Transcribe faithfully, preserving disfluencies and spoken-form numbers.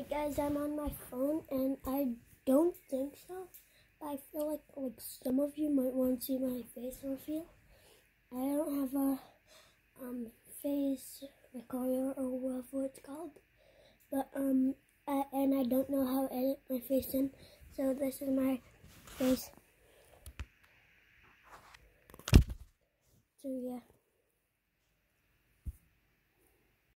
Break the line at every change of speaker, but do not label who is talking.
Alright guys, I'm on my phone and I don't think so, but I feel like like some of you might want to see my face reveal. I don't have a um face recorder or whatever it's called, but um I, and I don't know how to edit my face in, so this is my face. So yeah.